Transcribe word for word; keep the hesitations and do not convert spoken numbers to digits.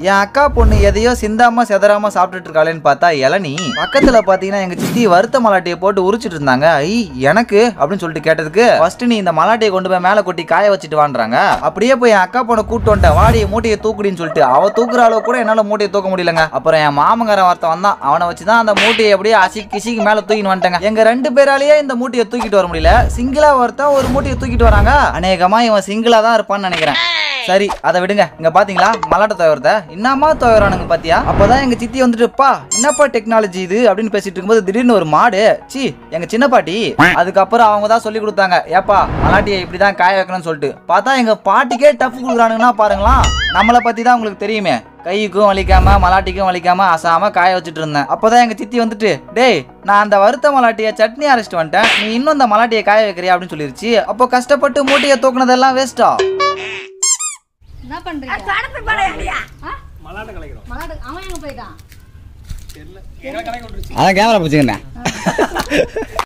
என் அக்கா பொண்ணு எதையோ சிந்தாம செதறாம சாப்பிட்டுட்டு இருக்காளேன்னு பார்த்தா இளநீ. பக்கத்துல பாத்தீங்கன்னா எங்க சித்தி வறுத்த மலாட்டியை போட்டு உரிச்சிட்டு இருந்தாங்க. ஐ எனக்கு அப்படின்னு சொல்லிட்டு கேட்டதுக்கு ஃபர்ஸ்ட் நீ இந்த மலாட்டியை கொண்டு போய் மேல கொட்டி காய வச்சுட்டு வான்றாங்க. அப்படியே போய் என் அக்கா பொண்ணை கூட்டு வந்துட்டேன், வாடியை மூட்டையை தூக்குடின்னு சொல்லிட்டு. அவ தூக்குற அளவு கூட என்னால மூட்டையை தூக்க முடியலங்க. அப்புறம் என் மாமங்காரன் ஒருத்தன் வந்தான், அவனை வச்சுதான் அந்த மூட்டையை அப்படியே அசி கிசிக்கு மேல தூக்கிட்டு வந்துட்டேங்க. எங்க ரெண்டு பேராலேயே இந்த மூட்டையை தூக்கிட்டு வர முடியல. சிங்கிளா ஒருத்தன் ஒரு மூட்டையை தூக்கிட்டு வராங்க. அநேகமா இவன் சிங்கிளா தான் இருப்பான்னு நினைக்கிறேன். சரி அதை விடுங்க. இங்க பாத்தீங்களா மலாட்டை துவரத என்னமா துவரானுங்க பாத்தியா? அப்பதான் எங்க சித்தி வந்துட்டுப்பா என்னப்பா டெக்னாலஜி இது அப்படின்னு பேசிட்டு இருக்கும்போது திடீர்னு ஒரு மாடு, சி எங்க சின்ன பாட்டி, அதுக்கப்புறம் அவங்க தான் சொல்லி கொடுத்தாங்க, ஏப்பா மலாட்டியை இப்படிதான் காய வைக்கணும்னு சொல்லிட்டு. பார்த்தா எங்க பாட்டிக்கே டஃப் கொடுக்குறானுங்கன்னா பாருங்களா. நம்மளை பத்தி தான் உங்களுக்கு தெரியுமே, கைக்கும் வலிக்காம மலாட்டிக்கும் வலிக்காம அசாம காய வச்சுட்டு இருந்தேன். அப்பதான் எங்க சித்தி வந்துட்டு, டேய் நான் அந்த வறுத்த மலாட்டியை சட்னி அரைச்சிட்டு வந்துட்டேன், நீ இன்னும் அந்த மலாட்டியை காய வைக்கிறியா அப்படின்னு சொல்லிருச்சு. அப்போ கஷ்டப்பட்டு மூட்டையை தூக்குனதெல்லாம் வேஸ்டா? என்ன பண்றீங்க? தடப்பு படையலையா? மலாட்ட கலைக்கிறோம். மலாட்ட அவன் எங்க போய்டான்? தெரியல. எங்க கலைக்க விட்டுருச்சு. அத கேமரா பிடிச்சுங்கண்ணே.